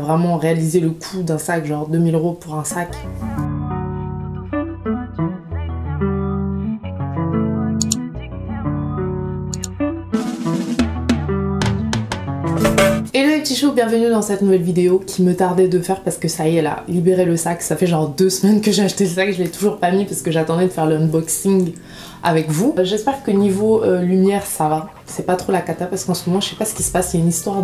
vraiment réalisé le coût d'un sac, genre 2000 € pour un sac. Hello les petits choux, bienvenue dans cette nouvelle vidéo qui me tardait de faire parce que ça y est, elle a libéré le sac. Ça fait genre 2 semaines que j'ai acheté le sac, je l'ai toujours pas mis parce que j'attendais de faire l'unboxing avec vous. J'espère que niveau lumière ça va, c'est pas trop la cata parce qu'en ce moment je sais pas ce qui se passe, il y a une histoire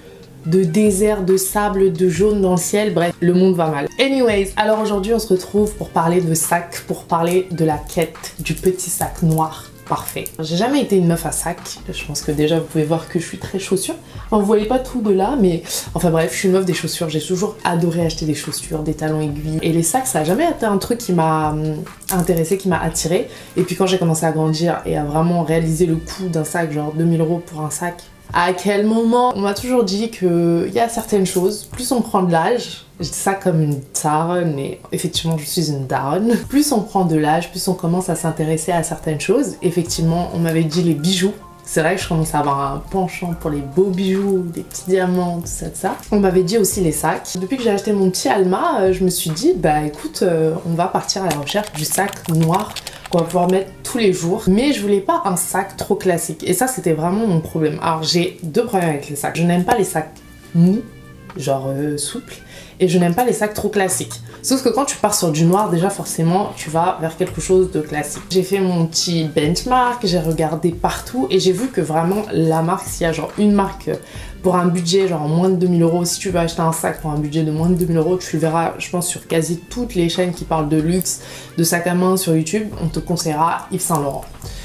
de désert, de sable, de jaune dans le ciel, bref, le monde va mal. Anyways, alors aujourd'hui on se retrouve pour parler de sac, pour parler de la quête du petit sac noir. Parfait. J'ai jamais été une meuf à sac. Je pense que déjà vous pouvez voir que je suis très chaussure. Enfin, vous voyez pas tout de là, mais enfin bref, je suis une meuf des chaussures. J'ai toujours adoré acheter des chaussures, des talons aiguilles. Et les sacs, ça a jamais été un truc qui m'a intéressée, qui m'a attirée. Et puis quand j'ai commencé à grandir et à vraiment réaliser le coût d'un sac, genre 2000 € pour un sac, à quel moment on m'a toujours dit qu'il y a certaines choses, plus on prend de l'âge, je dis ça comme une daronne, mais effectivement je suis une daronne, plus on prend de l'âge, plus on commence à s'intéresser à certaines choses. Effectivement, on m'avait dit les bijoux. C'est vrai que je commence à avoir un penchant pour les beaux bijoux, des petits diamants, tout ça. On m'avait dit aussi les sacs. Depuis que j'ai acheté mon petit Alma, je me suis dit, bah écoute, on va partir à la recherche du sac noir qu'on va pouvoir mettre tous les jours. Mais je voulais pas un sac trop classique. Et ça, c'était vraiment mon problème. Alors, j'ai 2 problèmes avec les sacs. Je n'aime pas les sacs mous, genre souples. Et je n'aime pas les sacs trop classiques. Sauf que quand tu pars sur du noir, déjà forcément, tu vas vers quelque chose de classique. J'ai fait mon petit benchmark, j'ai regardé partout et j'ai vu que vraiment la marque, s'il y a genre une marque pour un budget genre moins de 2000 €, si tu veux acheter un sac pour un budget de moins de 2000 €, tu le verras, je pense, sur quasi toutes les chaînes qui parlent de luxe, de sac à main sur YouTube, on te conseillera Yves Saint Laurent.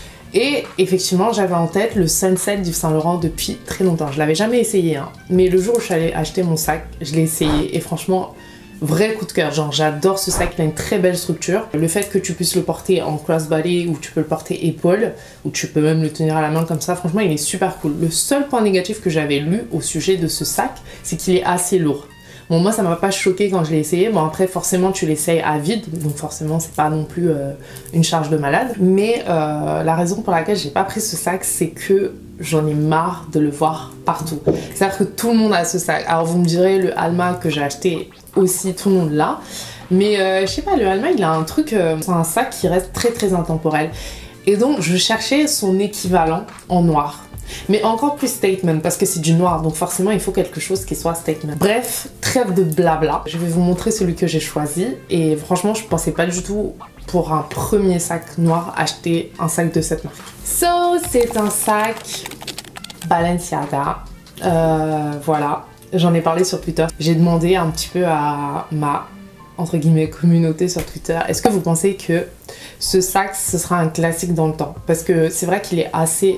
Et effectivement, j'avais en tête le Sunset d'Yves Saint Laurent depuis très longtemps. Je l'avais jamais essayé, hein. Mais le jour où je suis allée acheter mon sac, je l'ai essayé et franchement, vrai coup de cœur. Genre, j'adore ce sac, il a une très belle structure. Le fait que tu puisses le porter en crossbody ou tu peux le porter épaule ou tu peux même le tenir à la main comme ça, franchement, il est super cool. Le seul point négatif que j'avais lu au sujet de ce sac, c'est qu'il est assez lourd. Bon, moi ça m'a pas choqué quand je l'ai essayé. Bon, après forcément tu l'essayes à vide, donc forcément c'est pas non plus une charge de malade. Mais la raison pour laquelle j'ai pas pris ce sac, c'est que j'en ai marre de le voir partout. C'est-à-dire que tout le monde a ce sac. Alors vous me direz, le Alma que j'ai acheté aussi, tout le monde l'a. Mais je sais pas, le Alma il a un truc, c'est un sac qui reste très intemporel. Et donc je cherchais son équivalent en noir. Mais encore plus statement parce que c'est du noir, donc forcément il faut quelque chose qui soit statement. Bref, trêve de blabla. Je vais vous montrer celui que j'ai choisi et franchement je pensais pas du tout pour un premier sac noir acheter un sac de cette marque. So c'est un sac Balenciaga. Voilà, j'en ai parlé sur Twitter. J'ai demandé un petit peu à ma entre guillemets communauté sur Twitter, est-ce que vous pensez que ce sac ce sera un classique dans le temps? Parce que c'est vrai qu'il est assez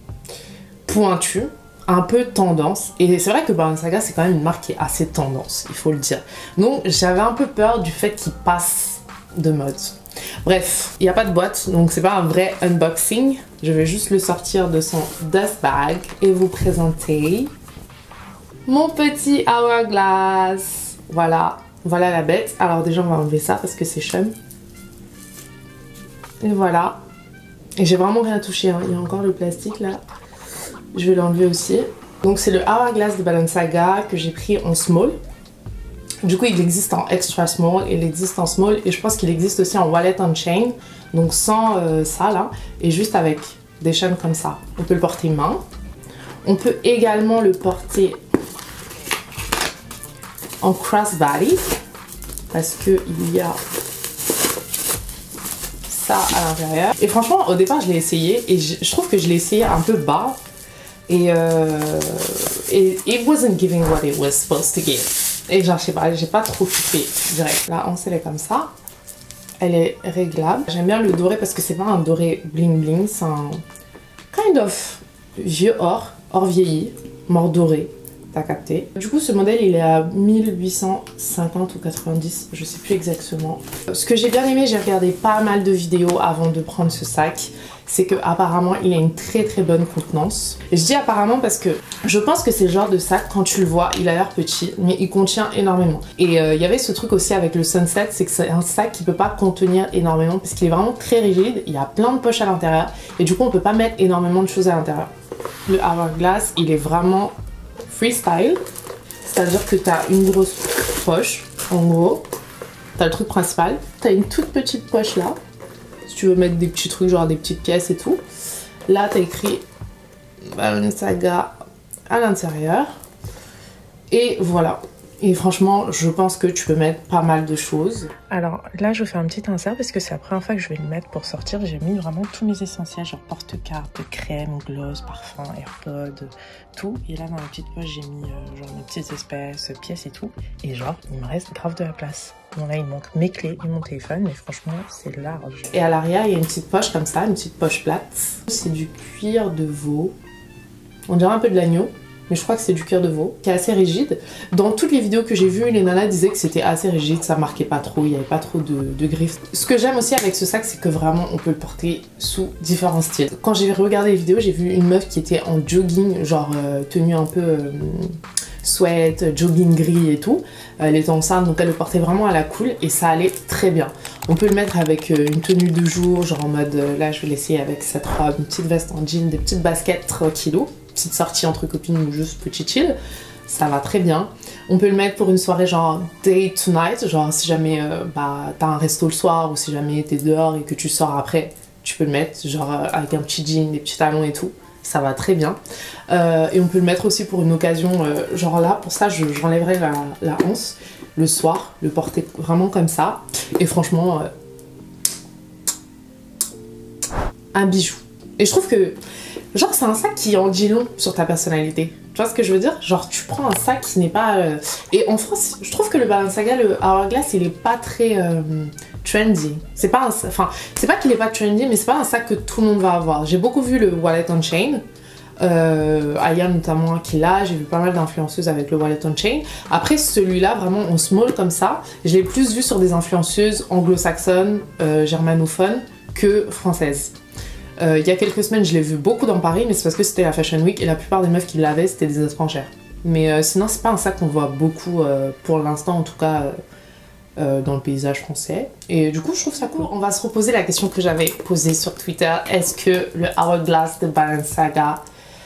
pointu, un peu tendance, et c'est vrai que Balenciaga c'est quand même une marque qui est assez tendance, il faut le dire. Donc j'avais un peu peur du fait qu'il passe de mode. Bref, il n'y a pas de boîte, donc c'est pas un vrai unboxing. Je vais juste le sortir de son dust bag et vous présenter mon petit Hourglass. Voilà, voilà la bête. Alors déjà on va enlever ça parce que c'est chum. Et voilà. Et j'ai vraiment rien touché, hein. Il y a encore le plastique là. Je vais l'enlever aussi. Donc c'est le Hourglass de Balenciaga que j'ai pris en small. Du coup il existe en extra small, il existe en small et je pense qu'il existe aussi en wallet on chain. Donc sans ça là et juste avec des chaînes comme ça. On peut le porter main. On peut également le porter en crossbody parce que il y a ça à l'intérieur. Et franchement au départ je l'ai essayé et je trouve que je l'ai essayé un peu bas. Et it wasn't giving what it was supposed to give. Et genre, je sais pas, j'ai pas trop kiffé direct. La hanche, elle est comme ça. Elle est réglable. J'aime bien le doré parce que c'est pas un doré bling bling, c'est un kind of vieux or vieilli, mort doré. T'as capté. Du coup, ce modèle, il est à 1850 ou 90, je sais plus exactement. Ce que j'ai bien aimé, j'ai regardé pas mal de vidéos avant de prendre ce sac. C'est que apparemment il a une très bonne contenance. Et je dis apparemment parce que je pense que c'est le genre de sac, quand tu le vois, il a l'air petit, mais il contient énormément. Et il y avait ce truc aussi avec le Sunset, c'est que c'est un sac qui peut pas contenir énormément parce qu'il est vraiment très rigide, il y a plein de poches à l'intérieur et du coup on peut pas mettre énormément de choses à l'intérieur. Le Hourglass, il est vraiment freestyle. C'est-à-dire que tu as une grosse poche, en gros. Tu as le truc principal. Tu as une toute petite poche là. Si tu veux mettre des petits trucs, genre des petites pièces et tout. Là, tu as écrit Balenciaga à l'intérieur. Et voilà. Et franchement, je pense que tu peux mettre pas mal de choses. Alors là, je vais faire un petit insert parce que c'est la première fois que je vais le mettre pour sortir. J'ai mis vraiment tous mes essentiels, genre porte-carte, crème, gloss, parfum, AirPods, tout. Et là, dans la petite poche, j'ai mis genre mes petites espèces, pièces et tout. Et genre, il me reste grave de la place. Bon là, il manque mes clés et mon téléphone, mais franchement, c'est large. Et à l'arrière, il y a une petite poche comme ça, une petite poche plate. C'est du cuir de veau. On dirait un peu de l'agneau. Mais je crois que c'est du cuir de veau, qui est assez rigide. Dans toutes les vidéos que j'ai vues, les nanas disaient que c'était assez rigide, ça marquait pas trop, il n'y avait pas trop de griffes. Ce que j'aime aussi avec ce sac, c'est que vraiment on peut le porter sous différents styles. Quand j'ai regardé les vidéos, j'ai vu une meuf qui était en jogging, genre tenue un peu sweat, jogging gris et tout. Elle était enceinte, donc elle le portait vraiment à la cool et ça allait très bien. On peut le mettre avec une tenue de jour, genre en mode, là je vais l'essayer avec cette robe, une petite veste en jean, des petites baskets tranquillou. Petite sortie entre copines ou juste petit chill, ça va très bien. On peut le mettre pour une soirée genre day to night, genre si jamais t'as un resto le soir ou si jamais t'es dehors et que tu sors après, tu peux le mettre genre avec un petit jean, des petits talons et tout, ça va très bien. Et on peut le mettre aussi pour une occasion, genre là, pour ça j'enlèverai la anse le soir, le porter vraiment comme ça. Et franchement, un bijou. Et je trouve que genre c'est un sac qui en dit long sur ta personnalité. Tu vois ce que je veux dire? Genre tu prends un sac qui n'est pas... Et en France, je trouve que le Balenciaga, le Hourglass, il est pas très trendy. C'est pas enfin, c'est pas qu'il est pas trendy, mais c'est pas un sac que tout le monde va avoir. J'ai beaucoup vu le Wallet on Chain. Aya notamment qui l'a, j'ai vu pas mal d'influenceuses avec le Wallet on Chain. Après celui-là, vraiment en small comme ça, je l'ai plus vu sur des influenceuses anglo-saxonnes, germanophones que françaises. Il y a quelques semaines, je l'ai vu beaucoup dans Paris, mais c'est parce que c'était la Fashion Week et la plupart des meufs qui l'avaient, c'était des étrangères. Mais sinon, c'est pas un sac qu'on voit beaucoup, pour l'instant en tout cas, dans le paysage français. Et du coup, je trouve ça cool. On va se reposer la question que j'avais posée sur Twitter. Est-ce que le Hourglass de Balenciaga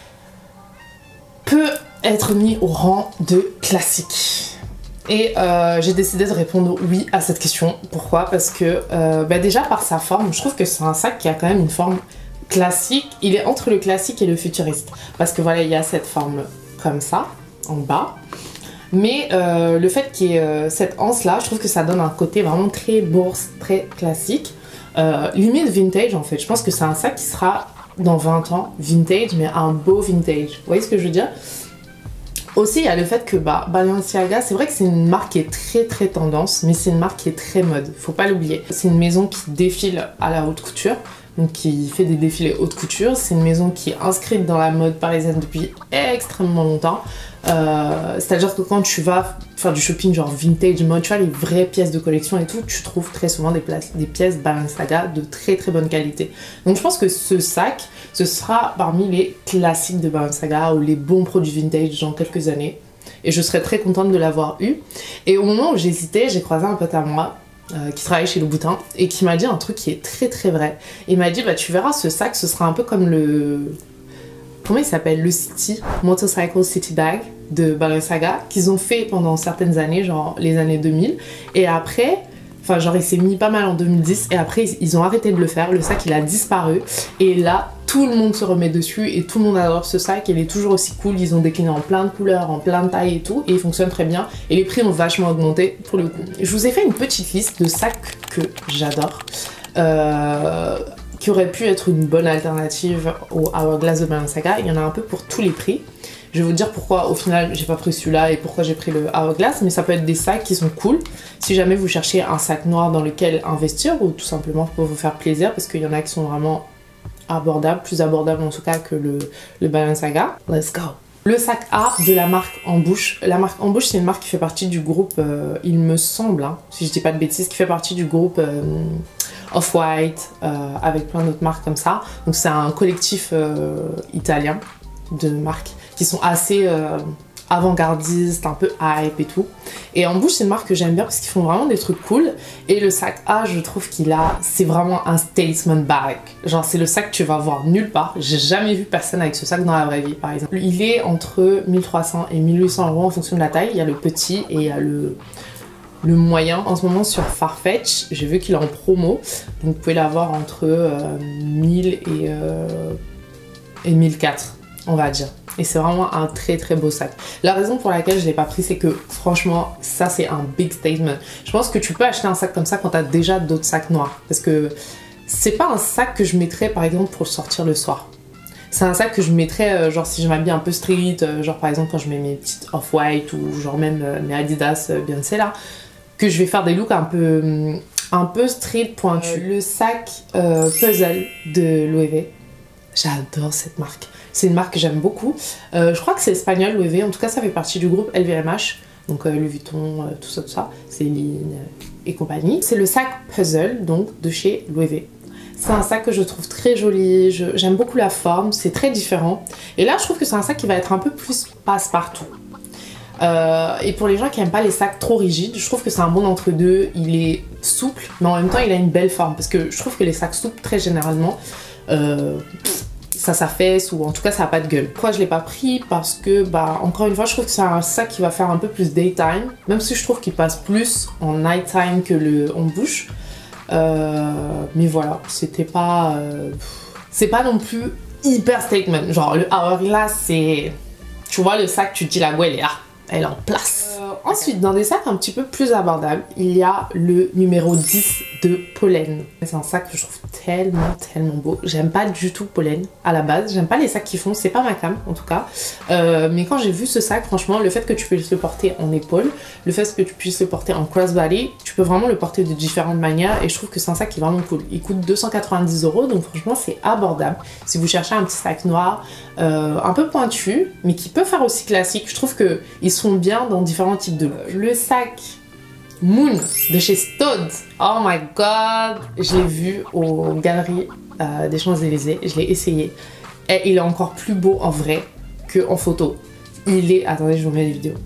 peut être mis au rang de classique? Et j'ai décidé de répondre oui à cette question. Pourquoi? Parce que déjà par sa forme, je trouve que c'est un sac qui a quand même une forme classique. Il est entre le classique et le futuriste. Parce que voilà, il y a cette forme comme ça, en bas. Mais le fait qu'il y ait cette anse là, je trouve que ça donne un côté vraiment très bourse, très classique. Limite vintage en fait. Je pense que c'est un sac qui sera dans 20 ans vintage, mais un beau vintage. Vous voyez ce que je veux dire? Aussi, il y a le fait que Balenciaga, c'est vrai que c'est une marque qui est très tendance, mais c'est une marque qui est très mode, faut pas l'oublier. C'est une maison qui défile à la haute couture, donc qui fait des défilés haute couture. C'est une maison qui est inscrite dans la mode parisienne depuis extrêmement longtemps. C'est-à-dire que quand tu vas faire du shopping genre vintage mode, tu vois, les vraies pièces de collection et tout, tu trouves très souvent des pièces Balenciaga de très bonne qualité. Donc je pense que ce sac, ce sera parmi les classiques de Balenciaga ou les bons produits vintage dans quelques années. Et je serais très contente de l'avoir eu. Et au moment où j'hésitais, j'ai croisé un pote à moi qui travaille chez Louboutin et qui m'a dit un truc qui est très vrai. Il m'a dit, tu verras, ce sac, ce sera un peu comme le... Comment il s'appelle? Le City, Motorcycle City Bag de Balenciaga, qu'ils ont fait pendant certaines années, genre les années 2000. Et après... Enfin, genre, il s'est mis pas mal en 2010 et après, ils ont arrêté de le faire. Le sac, il a disparu. Et là, tout le monde se remet dessus et tout le monde adore ce sac. Il est toujours aussi cool. Ils ont décliné en plein de couleurs, en plein de tailles et tout. Et il fonctionne très bien. Et les prix ont vachement augmenté pour le coup. Je vous ai fait une petite liste de sacs que j'adore. Qui aurait pu être une bonne alternative au Hourglass de Balenciaga. Il y en a un peu pour tous les prix. Je vais vous dire pourquoi au final j'ai pas pris celui-là et pourquoi j'ai pris le Hourglass, mais ça peut être des sacs qui sont cool si jamais vous cherchez un sac noir dans lequel investir ou tout simplement pour vous faire plaisir, parce qu'il y en a qui sont vraiment abordables, plus abordables en tout cas que le Balenciaga. Let's go! Le sac A de la marque Embouche. La marque Embouche, c'est une marque qui fait partie du groupe, il me semble, hein, si je dis pas de bêtises, qui fait partie du groupe Off-White, avec plein d'autres marques comme ça. Donc c'est un collectif italien de marques qui sont assez avant-gardiste, un peu hype et tout. Et Ambush, c'est une marque que j'aime bien parce qu'ils font vraiment des trucs cool. Et le sac A, je trouve c'est vraiment un statement bag. Genre, c'est le sac que tu vas voir nulle part. J'ai jamais vu personne avec ce sac dans la vraie vie, par exemple. Il est entre 1300 et 1800 € en fonction de la taille. Il y a le petit et il y a le moyen. En ce moment, sur Farfetch, j'ai vu qu'il est en promo. Donc, vous pouvez l'avoir entre 1000 et 1004, on va dire. Et c'est vraiment un très très beau sac. La raison pour laquelle je l'ai pas pris, c'est que franchement, ça c'est un big statement. Je pense que tu peux acheter un sac comme ça quand tu as déjà d'autres sacs noirs. Parce que c'est pas un sac que je mettrais par exemple pour sortir le soir. C'est un sac que je mettrais genre si je m'habille un peu street, genre par exemple quand je mets mes petites off-white ou genre même mes Adidas Beyoncé là, que je vais faire des looks un peu street pointu. Le sac puzzle de Loewe. J'adore cette marque. C'est une marque que j'aime beaucoup. Je crois que c'est espagnol, Loewe. En tout cas, ça fait partie du groupe LVMH. Donc Louis Vuitton, tout ça. Céline et compagnie. C'est le sac puzzle, donc, de chez Loewe. C'est un sac que je trouve très joli. J'aime beaucoup la forme. C'est très différent. Et là, je trouve que c'est un sac qui va être un peu plus passe-partout. Et pour les gens qui n'aiment pas les sacs trop rigides, je trouve que c'est un bon entre-deux. Il est souple, mais en même temps, il a une belle forme. Parce que je trouve que les sacs souples, très généralement, ça s'affaisse ou en tout cas ça n'a pas de gueule. Pourquoi je l'ai pas pris? Parce que bah encore une fois je trouve que c'est un sac qui va faire un peu plus daytime, même si je trouve qu'il passe plus en nighttime que le Ambush. Mais voilà, c'était pas c'est pas non plus hyper statement. Genre le Hourglass, c'est, tu vois le sac, tu te dis la gueule est là, elle est en place. Ensuite, dans des sacs un petit peu plus abordables, il y a le numéro 10 de Pollen. C'est un sac que je trouve tellement beau. J'aime pas du tout Pollen à la base. J'aime pas les sacs qui font, c'est pas ma cam en tout cas. Mais quand j'ai vu ce sac, franchement, le fait que tu puisses le porter en épaule, le fait que tu puisses le porter en crossbody, tu peux vraiment le porter de différentes manières et je trouve que c'est un sac qui est vraiment cool. Il coûte 290 €, donc franchement, c'est abordable. Si vous cherchez un petit sac noir, un peu pointu, mais qui peut faire aussi classique, je trouve qu'ils sont bien dans différents types de looks. Le sac Moon de chez Staud, oh my god, je l'ai vu aux galeries des Champs-Élysées, je l'ai essayé et il est encore plus beau en vrai qu'en photo. Il est, attendez, je vous mets les vidéos.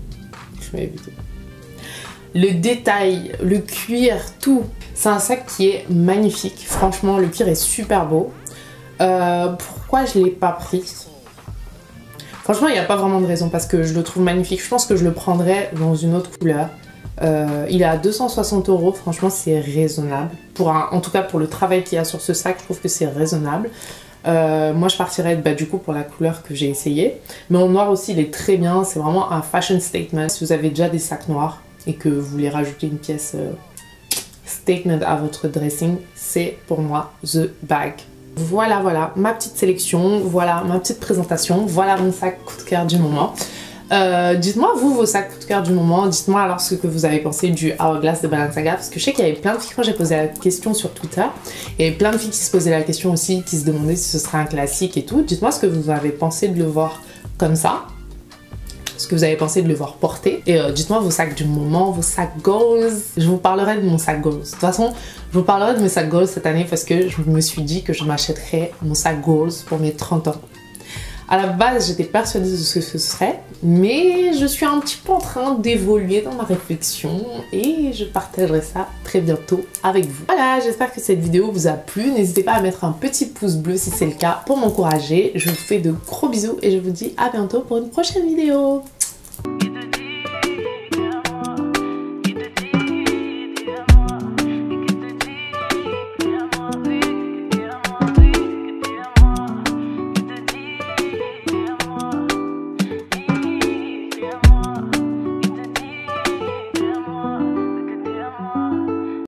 Le détail, le cuir, tout. C'est un sac qui est magnifique, franchement le cuir est super beau. Pourquoi je l'ai pas pris? Franchement, il n'y a pas vraiment de raison parce que je le trouve magnifique. Je pense que je le prendrais dans une autre couleur. Il est à 260 €, franchement c'est raisonnable. En tout cas pour le travail qu'il y a sur ce sac, je trouve que c'est raisonnable. Moi je partirais du coup pour la couleur que j'ai essayé. Mais en noir aussi il est très bien, c'est vraiment un fashion statement. Si vous avez déjà des sacs noirs et que vous voulez rajouter une pièce statement à votre dressing, c'est pour moi the bag. Voilà ma petite sélection, voilà ma petite présentation, voilà mon sac coup de cœur du moment. Dites-moi vous vos sacs coup de cœur du moment, dites-moi alors ce que vous avez pensé du Hourglass de Balenciaga parce que je sais qu'il y avait plein de filles quand j'ai posé la question sur Twitter, il y avait plein de filles qui se posaient la question aussi, qui se demandaient si ce serait un classique et tout. Dites-moi ce que vous avez pensé de le voir comme ça, ce que vous avez pensé de le voir porter et dites-moi vos sacs du moment, vos sacs goals. Je vous parlerai de mon sac goals. De toute façon, je vous parlerai de mes sacs goals cette année parce que je me suis dit que je m'achèterais mon sac goals pour mes 30 ans. À la base, j'étais persuadée de ce que ce serait, mais je suis un petit peu en train d'évoluer dans ma réflexion et je partagerai ça très bientôt avec vous. Voilà, j'espère que cette vidéo vous a plu. N'hésitez pas à mettre un petit pouce bleu si c'est le cas pour m'encourager. Je vous fais de gros bisous et je vous dis à bientôt pour une prochaine vidéo.